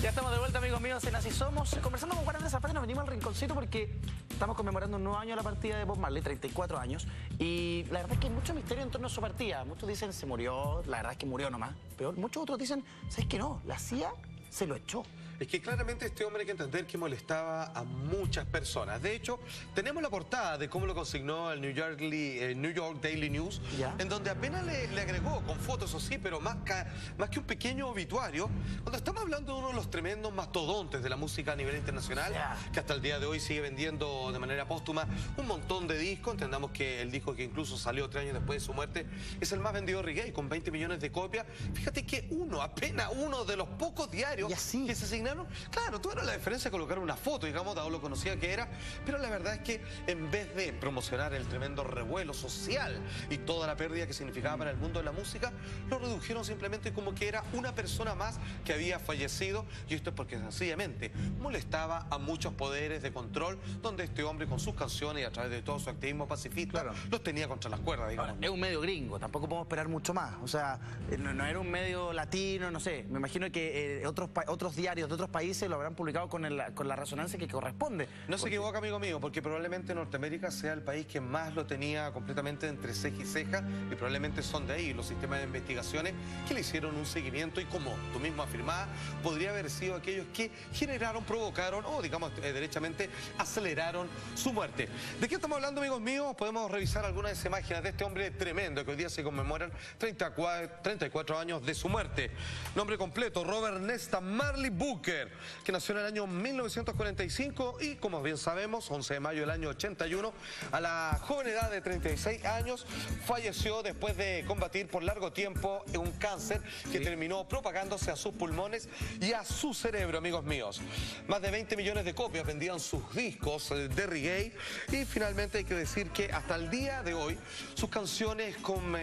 Ya estamos de vuelta, amigos míos, en Así Somos. Conversando con Juan Andrés Zapata, nos venimos al rinconcito porque estamos conmemorando un nuevo año de la partida de Bob Marley, 34 años. Y la verdad es que hay mucho misterio en torno a su partida. Muchos dicen se murió, la verdad es que murió nomás. Pero muchos otros dicen, ¿sabes qué no? La CIA se lo echó. Es que claramente este hombre hay que entender que molestaba a muchas personas. De hecho, tenemos la portada de cómo lo consignó el New York Daily News, ¿Ya? en donde apenas le agregó, con fotos, eso sí, pero más que un pequeño obituario, cuando estamos hablando de uno de los tremendos mastodontes de la música a nivel internacional, que hasta el día de hoy sigue vendiendo de manera póstuma un montón de discos. Entendamos que el disco que incluso salió 3 años después de su muerte es el más vendido de reggae, con 20 millones de copias. Fíjate que apenas uno de los pocos diarios que se asignaron. Claro, tuvo la diferencia de colocar una foto, digamos, dado lo conocida que era, pero la verdad es que en vez de promocionar el tremendo revuelo social y toda la pérdida que significaba para el mundo de la música, lo redujeron simplemente como que era una persona más que había fallecido, y esto es porque sencillamente molestaba a muchos poderes de control, donde este hombre con sus canciones y a través de todo su activismo pacifista, los tenía contra las cuerdas, digamos. Ahora, es un medio gringo, tampoco podemos esperar mucho más. O sea, no era un medio latino, no sé. Me imagino que otros diarios de otros países lo habrán publicado con la resonancia que corresponde. No se equivoca, amigo mío, porque probablemente Norteamérica sea el país que más lo tenía completamente entre ceja y ceja, y probablemente son de ahí los sistemas de investigaciones que le hicieron un seguimiento, y como tú mismo afirmabas, podría haber sido aquellos que generaron, provocaron o, digamos, derechamente aceleraron su muerte. ¿De qué estamos hablando, amigos míos? Podemos revisar algunas de esas imágenes de este hombre tremendo que hoy día se conmemoran 34 años de su muerte. Nombre completo: Robert Nesta Marley Booker, que nació en el año 1945 y, como bien sabemos, 11 de mayo del año 81, a la joven edad de 36 años, falleció después de combatir por largo tiempo un cáncer que terminó propagándose a sus pulmones y a su cerebro, amigos míos. Más de 20 millones de copias vendían sus discos de reggae, y finalmente hay que decir que hasta el día de hoy sus canciones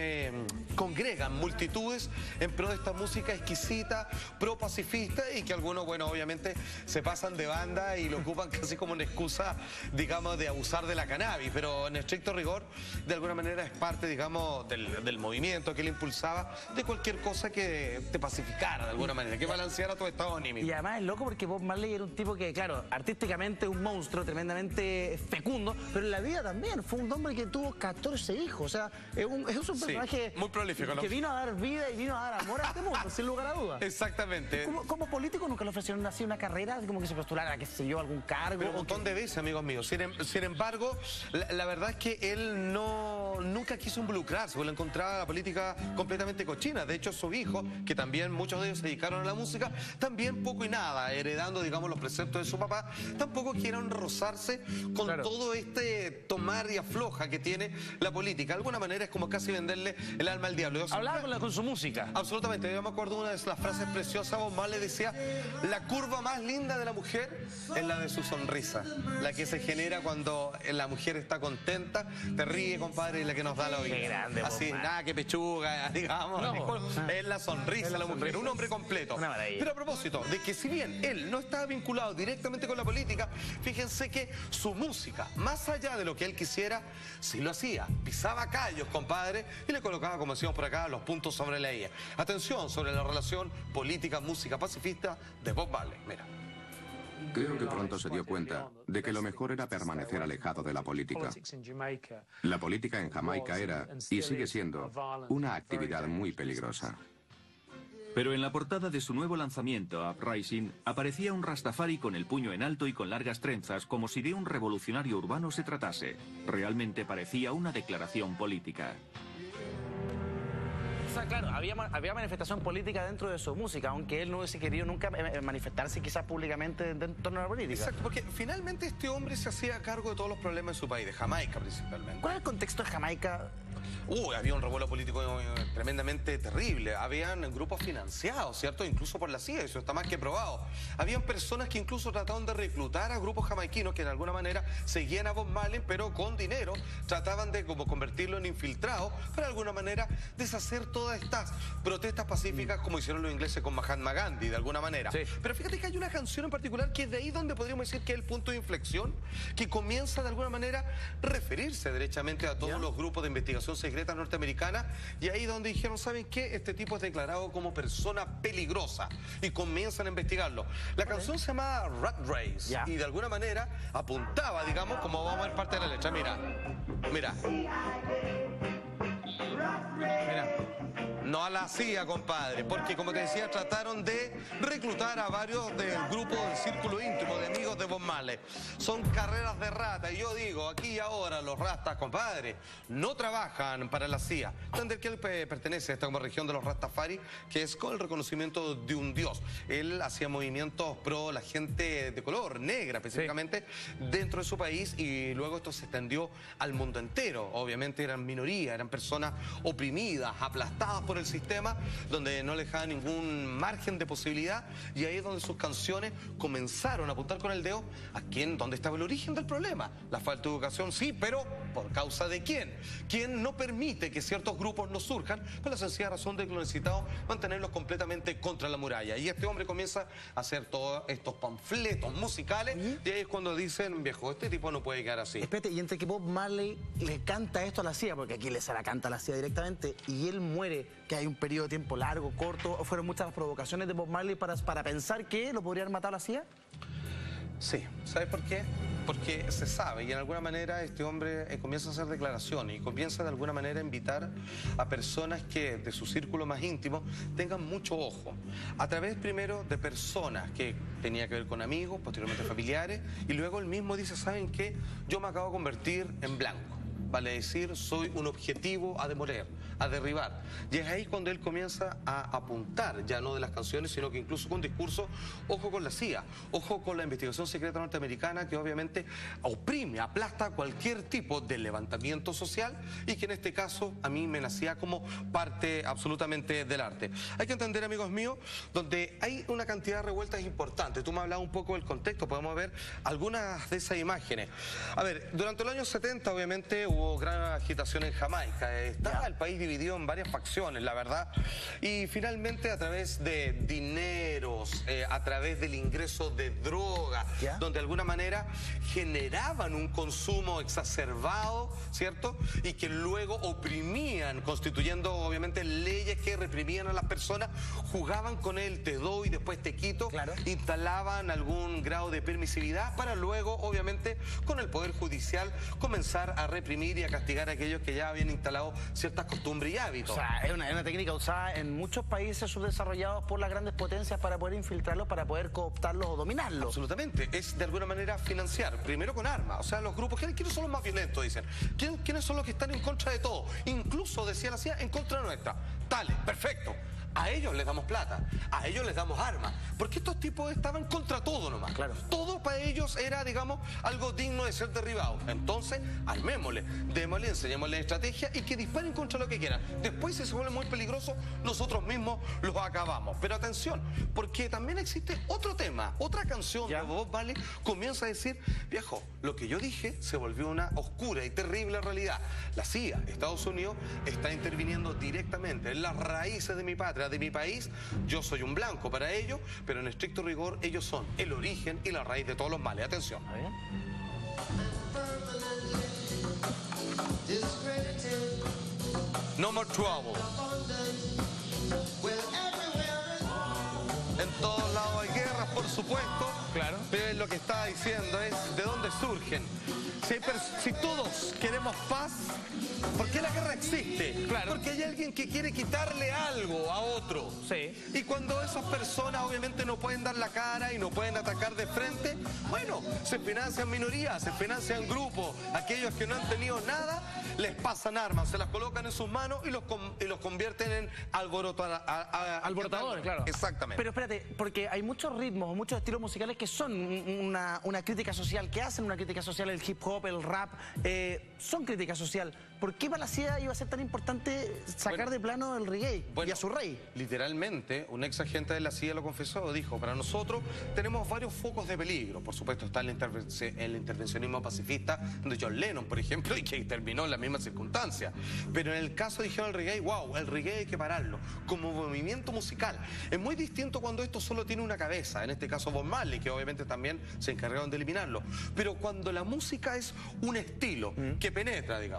congregan multitudes en pro de esta música exquisita, pro-pacifista, y que algunos, bueno, obviamente se pasan de banda y lo ocupan casi como una excusa, digamos, de abusar de la cannabis, pero en estricto rigor, de alguna manera es parte, digamos, del movimiento que él impulsaba, de cualquier cosa que te pacificara de alguna manera, que balanceara tu estado anímico. Y además es loco porque Bob Marley era un tipo que, claro, artísticamente un monstruo, tremendamente fecundo, pero en la vida también fue un hombre que tuvo 14 hijos. O sea, es un personaje muy prolífico, que vino a dar vida y vino a dar amor a este mundo, sin lugar a dudas. Exactamente. Como político nunca le ofrecieron así una carrera, como que se postulara, qué sé yo, algún cargo. Pero un montón de veces, amigos míos. Sin embargo, la verdad es que él nunca quiso involucrarse, porque le encontraba la política completamente cochina. De hecho, su hijo, que también muchos de ellos se dedicaron a la música, también poco y nada, heredando, digamos, los preceptos de su papá, tampoco quieren rozarse con todo este tomar y afloja que tiene la política. De alguna manera es como casi venderle el alma al diablo. Hablaba con su música. Absolutamente. Yo me acuerdo una de las frases preciosas. Bob Marley decía: la curva más linda de la mujer es la de su sonrisa, la que se genera cuando la mujer está contenta, te ríe, compadre, y la que nos da la vida. Qué grande, así, nada que pechuga, digamos, es la sonrisa de la mujer, un hombre completo. Pero a propósito de que si bien él no estaba vinculado directamente con la política, fíjense que su música, más allá de lo que él quisiera, sí lo hacía, pisaba callos, compadre, y le colocaba, como decíamos por acá, los puntos sobre la I. Atención sobre la relación política-música pacifista de Bob Marley. Mira. Creo que pronto se dio cuenta de que lo mejor era permanecer alejado de la política. La política en Jamaica era, y sigue siendo, una actividad muy peligrosa. Pero en la portada de su nuevo lanzamiento, Uprising, aparecía un rastafari con el puño en alto y con largas trenzas, como si de un revolucionario urbano se tratase. Realmente parecía una declaración política. O sea, claro, había manifestación política dentro de su música, aunque él no hubiese querido nunca manifestarse quizás públicamente en torno a la política. Exacto, porque finalmente este hombre se hacía cargo de todos los problemas de su país, de Jamaica principalmente. ¿Cuál es el contexto de Jamaica? Había un revuelo político tremendamente terrible. Habían grupos financiados, ¿cierto? Incluso por la CIA, eso está más que probado. Habían personas que incluso trataban de reclutar a grupos jamaiquinos que de alguna manera seguían a Bob Marley, pero con dinero trataban de como convertirlo en infiltrado para de alguna manera deshacer todas estas protestas pacíficas como hicieron los ingleses con Mahatma Gandhi, de alguna manera. Pero fíjate que hay una canción en particular que es de ahí donde podríamos decir que es el punto de inflexión, que comienza de alguna manera a referirse derechamente a todos los grupos de investigación investigación secreta norteamericana, y ahí donde dijeron, ¿saben qué? Este tipo es declarado como persona peligrosa, y comienzan a investigarlo. La canción se llamaba Rat Race, y de alguna manera apuntaba, digamos, como vamos a ver parte de la letra. Mira, mira. Mira. No a la CIA, compadre, porque como te decía, trataron de reclutar a varios del grupo del círculo íntimo de amigos de Bob Marley. Son carreras de rata, y yo digo, aquí y ahora los rastas, compadre, no trabajan para la CIA. Entender que él pertenece a esta región de los Rastafari, que es con el reconocimiento de un dios. Él hacía movimientos pro la gente de color, negra específicamente, dentro de su país, y luego esto se extendió al mundo entero. Obviamente eran minorías, eran personas oprimidas, aplastadas por el sistema, donde no les dejaba ningún margen de posibilidad, y ahí es donde sus canciones comenzaron a apuntar con el dedo a dónde estaba el origen del problema. La falta de educación, sí, pero ¿por causa de quién? ¿Quién no permite que ciertos grupos no surjan? Por la sencilla razón de que lo necesitamos mantenerlos completamente contra la muralla. Y este hombre comienza a hacer todos estos panfletos musicales, y ahí es cuando dicen, viejo, este tipo no puede quedar así. Espérate, y entre que Bob Marley le canta esto a la CIA, porque aquí se la canta a la CIA directamente, y él muere, que hay un periodo de tiempo largo, corto, ¿o fueron muchas las provocaciones de Bob Marley para pensar que lo podrían matar a la CIA? Sí, ¿sabes por qué? Porque se sabe, y en alguna manera este hombre comienza a hacer declaraciones y comienza de alguna manera a invitar a personas que de su círculo más íntimo tengan mucho ojo. A través primero de personas que tenía que ver con amigos, posteriormente familiares, y luego él mismo dice, ¿saben qué? Yo me acabo de convertir en blanco. Vale decir, soy un objetivo a demoler, a derribar. Y es ahí cuando él comienza a apuntar, ya no de las canciones, sino que incluso con discurso, ojo con la CIA, ojo con la investigación secreta norteamericana, que obviamente oprime, aplasta cualquier tipo de levantamiento social, y que en este caso a mí me nacía como parte absolutamente del arte. Hay que entender, amigos míos, donde hay una cantidad de revueltas importantes. Tú me hablabas un poco del contexto, podemos ver algunas de esas imágenes. A ver, durante los años 70 obviamente hubo gran agitación en Jamaica. Estaba el país dividido en varias facciones, la verdad. Y finalmente a través de dineros, a través del ingreso de droga, donde de alguna manera generaban un consumo exacerbado, ¿cierto? Y que luego oprimían, constituyendo obviamente leyes que reprimían a las personas, jugaban con el te doy, después te quito, instalaban algún grado de permisividad para luego, obviamente, con el Poder Judicial comenzar a reprimir y a castigar a aquellos que ya habían instalado ciertas costumbres y hábitos. O sea, es una técnica usada en muchos países subdesarrollados por las grandes potencias para poder infiltrarlos, para poder cooptarlos o dominarlos. Absolutamente. Es de alguna manera financiar, primero con armas. O sea, los grupos, ¿quiénes son los más violentos? Dicen. ¿Quiénes son los que están en contra de todo? Incluso, decía la CIA, en contra nuestra. Tales, perfecto. A ellos les damos plata, a ellos les damos armas, porque estos tipos estaban contra todo nomás. Todo para ellos era, digamos, algo digno de ser derribado. Entonces, armémosle, démosle, enseñémosle estrategia y que disparen contra lo que quieran. Después, si se vuelve muy peligroso, nosotros mismos los acabamos. Pero atención, porque también existe otro tema, otra canción de Bob Marley comienza a decir, viejo, lo que yo dije se volvió una oscura y terrible realidad. La CIA, Estados Unidos, está interviniendo directamente en las raíces de mi patria, de mi país. Yo soy un blanco para ellos, pero en estricto rigor ellos son el origen y la raíz de todos los males. Atención. No more trouble. En todos lados hay guerras, por supuesto. Pero lo que está diciendo es de dónde surgen. Si todos queremos paz, ¿por qué la guerra existe? Porque hay alguien que quiere quitarle algo a otro. Y cuando esas personas obviamente no pueden dar la cara y no pueden atacar de frente, bueno, se financian minorías, se financian grupos. Aquellos que no han tenido nada, les pasan armas, se las colocan en sus manos y los convierten en alborotadores. Exactamente. Pero espérate, porque hay muchos ritmos, muchos estilos musicales que son una crítica social, que hacen una crítica social, el hip hop, el rap, son crítica social. ¿Por qué para la CIA iba a ser tan importante sacar de plano el reggae y a su rey? Literalmente, un ex agente de la CIA lo confesó, dijo, para nosotros tenemos varios focos de peligro. Por supuesto está el intervencionismo pacifista de John Lennon, por ejemplo, y que terminó en la misma circunstancia. Pero en el caso, dijeron, el reggae, wow, el reggae hay que pararlo como movimiento musical. Es muy distinto cuando esto solo tiene una cabeza, en este caso Bob Marley, que obviamente también se encargaron de eliminarlo. Pero cuando la música es un estilo que penetra, digamos, persiste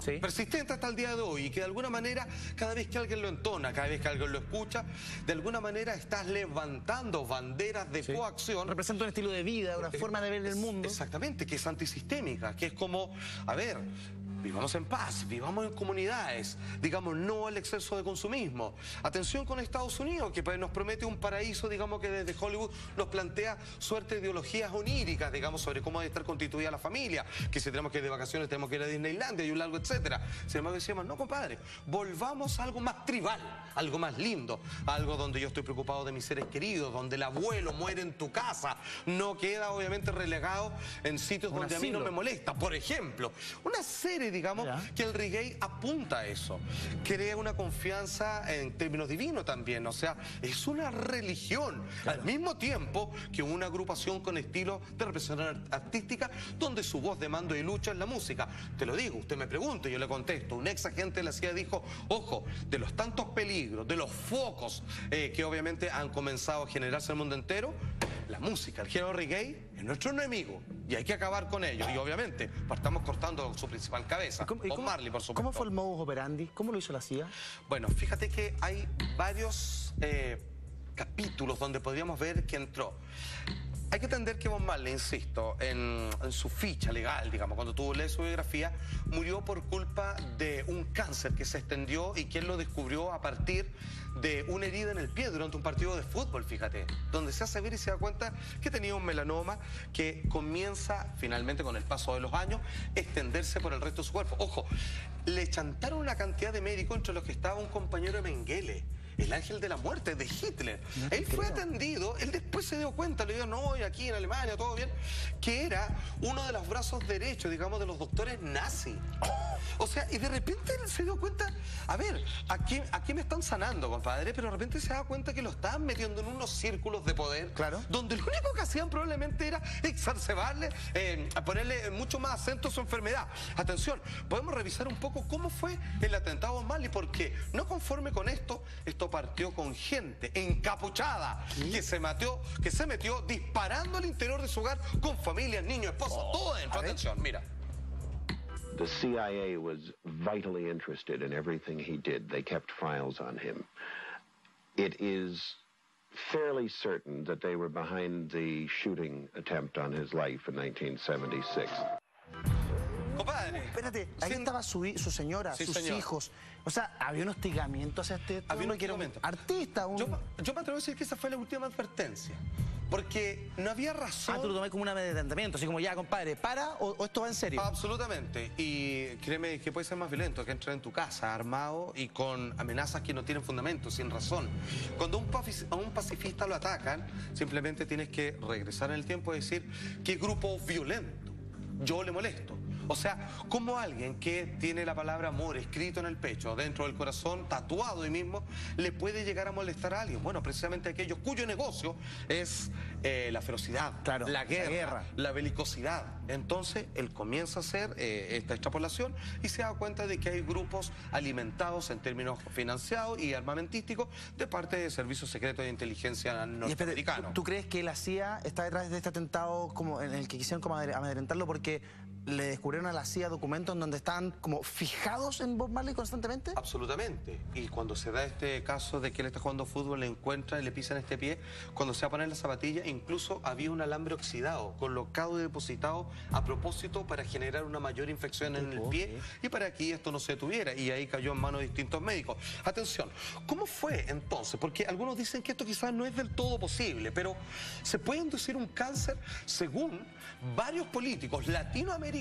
persistente hasta el día de hoy y que de alguna manera, cada vez que alguien lo entona, cada vez que alguien lo escucha, de alguna manera estás levantando banderas de coacción. Representa un estilo de vida, una forma de ver el mundo. Exactamente, que es antisistémica, que es como, a ver, vivamos en paz, vivamos en comunidades, digamos, no al exceso de consumismo. Atención con Estados Unidos, que nos promete un paraíso, digamos, que desde Hollywood nos plantea suerte de ideologías oníricas, digamos, sobre cómo debe estar constituida la familia, que si tenemos que ir de vacaciones tenemos que ir a Disneylandia y un largo etcétera. Sin embargo, decíamos, no, compadre, volvamos a algo más tribal, algo más lindo, algo donde yo estoy preocupado de mis seres queridos, donde el abuelo muere en tu casa, no queda obviamente relegado en sitios donde a mí no me molesta. Por ejemplo, una serie, digamos, que el reggae apunta a eso. Crea una confianza en términos divinos también, o sea, es una religión, al mismo tiempo que una agrupación con estilo de representación artística donde su voz de mando y lucha es la música. Te lo digo, usted me pregunta y yo le contesto. Un ex agente de la CIA dijo, ojo, de los tantos peligros, de los focos que obviamente han comenzado a generarse en el mundo entero, la música, el género reggae es nuestro enemigo y hay que acabar con ello. Y obviamente partamos cortando su principal cabeza, Bob Marley, por supuesto. ¿Cómo fue el modus operandi? ¿Cómo lo hizo la CIA? Bueno, fíjate que hay varios capítulos donde podríamos ver que entró. Hay que entender que Bob Marley, insisto, en su ficha legal, digamos, cuando tú lees su biografía, murió por culpa de un cáncer que se extendió y que él lo descubrió a partir de una herida en el pie durante un partido de fútbol, fíjate, donde se hace ver y se da cuenta que tenía un melanoma que comienza, finalmente, con el paso de los años, extenderse por el resto de su cuerpo. Ojo, le chantaron una cantidad de médicos, entre los que estaba un compañero de Mengele, el ángel de la muerte de Hitler. Él fue atendido, él después se dio cuenta, le dijo, no, y aquí en Alemania, todo bien, que era uno de los brazos derechos, digamos, de los doctores nazis. O sea, y de repente él se dio cuenta, a ver, aquí me están sanando, compadre, pero de repente se da cuenta que lo estaban metiendo en unos círculos de poder, donde lo único que hacían probablemente era exacerbarle, ponerle mucho más acento a su enfermedad. Atención, podemos revisar un poco cómo fue el atentado a Marley, porque no conforme con esto partió con gente encapuchada que se metió disparando al interior de su hogar con familias, niños, esposas, todo dentro. Atención, mira. The CIA was vitally interested in everything he did. They kept files on him. It is fairly certain that they were behind the shooting attempt on his life in 1976. Compadre. Espérate, ahí estaba su señora, sus hijos. O sea, había un hostigamiento hacia este... Había un hostigamiento. Artista, Yo me atrevo a decir que esa fue la última advertencia. Porque no había razón... tú lo tomás como un amedrentamiento, así como, ya, compadre, ¿para o esto va en serio? Absolutamente. Y créeme que puede ser más violento que entrar en tu casa armado y con amenazas que no tienen fundamento, sin razón. Cuando a un pacifista lo atacan, simplemente tienes que regresar en el tiempo y decir, ¿qué grupo violento yo le molesto? O sea, ¿cómo alguien que tiene la palabra amor escrito en el pecho, dentro del corazón, tatuado ahí mismo, le puede llegar a molestar a alguien? Bueno, precisamente aquellos cuyo negocio es la ferocidad, la guerra, la belicosidad. Entonces, él comienza a hacer esta extrapolación y se da cuenta de que hay grupos alimentados en términos financiados y armamentísticos de parte de servicios secretos de inteligencia norteamericanos. ¿Tú crees que la CIA está detrás de este atentado como en el que quisieron como amedrentarlo porque le descubrieron a la CIA documentos en donde estaban como fijados en Bob Marley constantemente? Absolutamente. Y cuando se da este caso de que él está jugando fútbol, le encuentran y le pisan este pie, cuando se va a poner la zapatilla, incluso había un alambre oxidado, colocado y depositado a propósito para generar una mayor infección en el pie y para que esto no se detuviera. Y ahí cayó en manos de distintos médicos. Atención, ¿cómo fue entonces? Porque algunos dicen que esto quizás no es del todo posible, pero se puede inducir un cáncer según varios políticos latinoamericanos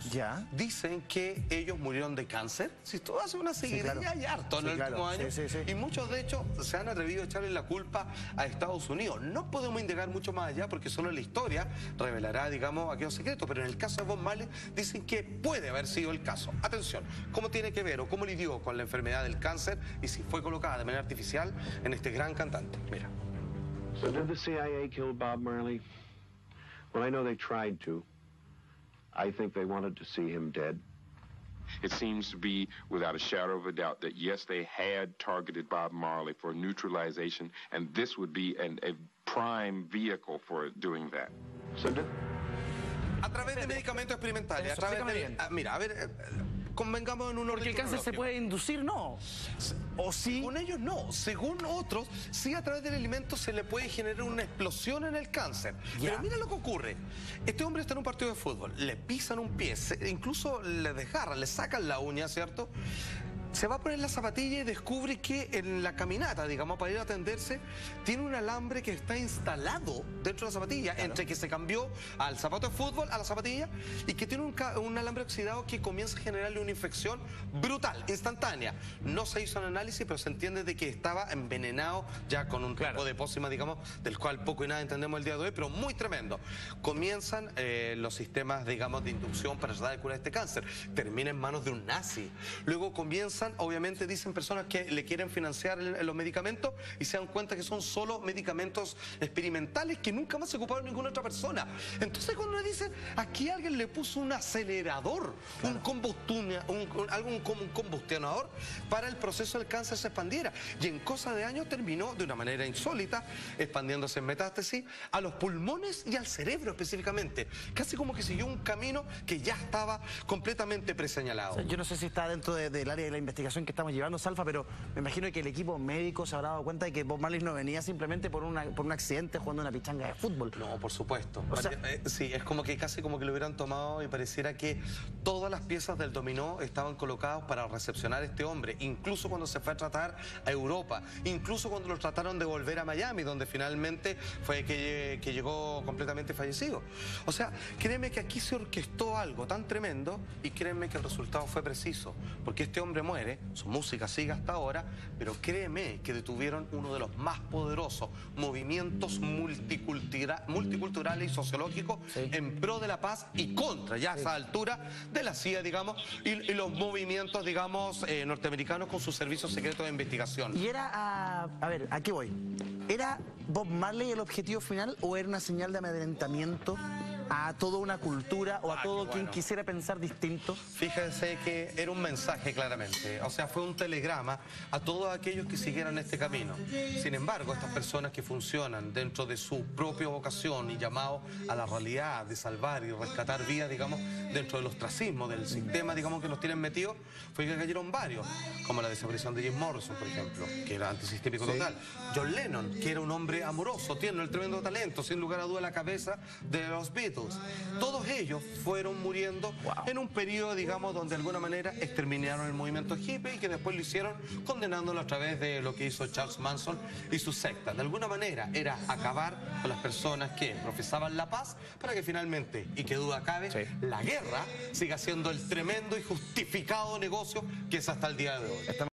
dicen que ellos murieron de cáncer. Si tú haces una seguidilla, hay harto en los últimos años. Y muchos, de hecho, se han atrevido a echarle la culpa a Estados Unidos. No podemos indagar mucho más allá porque solo la historia revelará, digamos, aquellos secretos. Pero en el caso de Bob Marley dicen que puede haber sido el caso. Atención, ¿cómo tiene que ver o cómo lidió con la enfermedad del cáncer y si fue colocada de manera artificial en este gran cantante? Mira. So did the CIA kill Bob Marley? Well, I know they tried to. I think they wanted to see him dead. It seems to be without a shadow of a doubt that, yes, they had targeted Bob Marley for neutralization, and this would be a prime vehicle for doing that. A través de medicamentos experimentales, a través de... Mira, a ver... convengamos en un orden Porque el cáncer se cronológico. puede inducir, ¿no? ¿O sí? Según ellos no, según otros, sí a través del alimento se le puede generar una explosión en el cáncer. Ya. Pero mira lo que ocurre. Este hombre está en un partido de fútbol, le pisan un pie, incluso le desgarran, le sacan la uña, ¿cierto? Se va a poner la zapatilla y descubre que en la caminata, digamos, para ir a atenderse, tiene un alambre que está instalado dentro de la zapatilla, entre que se cambió al zapato de fútbol, a la zapatilla, y que tiene un alambre oxidado que comienza a generarle una infección brutal, instantánea. No se hizo un análisis, pero se entiende de que estaba envenenado ya con un tipo de pócima, digamos, del cual poco y nada entendemos el día de hoy, pero muy tremendo. Comienzan los sistemas, digamos, de inducción para tratar de curar este cáncer. Termina en manos de un nazi. Luego comienzan, obviamente dicen personas que le quieren financiar los medicamentos y se dan cuenta que son solo medicamentos experimentales que nunca más se ocuparon ninguna otra persona. Entonces cuando le dicen, aquí alguien le puso un acelerador, un combustionador para el proceso del cáncer se expandiera. Y en cosa de años terminó de una manera insólita, expandiéndose en metástasis a los pulmones y al cerebro específicamente. Casi como que siguió un camino que ya estaba completamente preseñalado. Yo no sé si está dentro del área de la investigación que estamos llevando, Salfa, pero me imagino que el equipo médico se habrá dado cuenta de que Bob Marley no venía simplemente por un accidente jugando una pichanga de fútbol. No, por supuesto. O sea, sí, es como que casi como que lo hubieran tomado y pareciera que todas las piezas del dominó estaban colocadas para recepcionar a este hombre, incluso cuando se fue a tratar a Europa, incluso cuando lo trataron de volver a Miami, donde finalmente fue que llegó completamente fallecido. O sea, créeme que aquí se orquestó algo tan tremendo y créeme que el resultado fue preciso, porque este hombre muere, su música sigue hasta ahora, pero créeme que detuvieron uno de los más poderosos movimientos multiculturales y sociológicos en pro de la paz y contra, ya a esa altura, de la CIA, digamos, y los movimientos, digamos, norteamericanos con sus servicios secretos de investigación. Y era, a ver, ¿a qué voy? ¿Era Bob Marley el objetivo final o era una señal de amedrentamiento a toda una cultura o a todo quien quisiera pensar distinto? Fíjense que era un mensaje claramente, o sea, fue un telegrama a todos aquellos que siguieran este camino. Sin embargo, estas personas que funcionan dentro de su propia vocación y llamado a la realidad de salvar y rescatar vidas, digamos, dentro del ostracismo, del sistema, digamos, que los tienen metidos, fue que cayeron varios, como la desaparición de Jim Morrison, por ejemplo, que era antisistémico total. John Lennon, que era un hombre amoroso, tiene el tremendo talento, sin lugar a duda la cabeza de los Beatles. Todos ellos fueron muriendo en un periodo, digamos, donde de alguna manera exterminaron el movimiento hippie y que después lo hicieron condenándolo a través de lo que hizo Charles Manson y su secta. De alguna manera era acabar con las personas que profesaban la paz para que finalmente, y que duda cabe, la guerra siga siendo el tremendo y justificado negocio que es hasta el día de hoy.